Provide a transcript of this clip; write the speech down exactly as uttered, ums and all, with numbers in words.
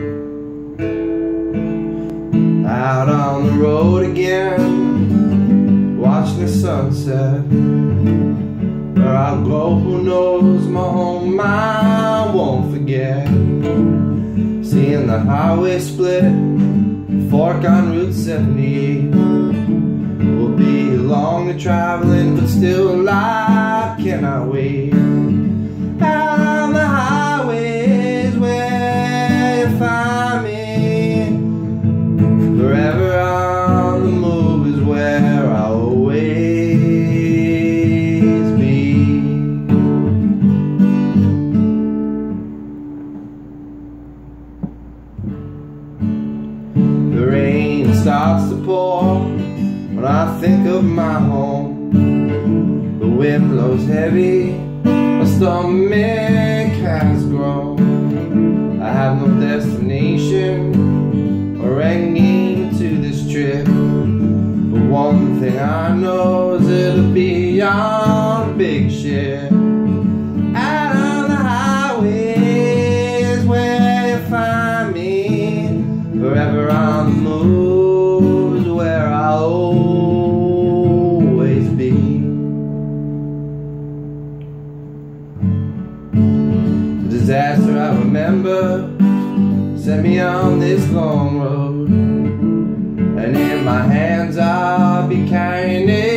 Out on the road again, watching the sunset. Where I'll go, who knows, my home I won't forget. Seeing the highway split, fork on Route seventy. Will be longer traveling, but still I cannot wait. Down the highways where you find me. Forever on the move is where I'll always be. The rain starts to pour when I think of my home. The wind blows heavy, my stomach has grown. I have no destination or end game to this trip, but one thing I know is it'll be on a big ship. Out on the highways where you find me. Forever on the move is where I'll always be. The disaster I remember sent me on this long road, and in my hands I'll be carrying it.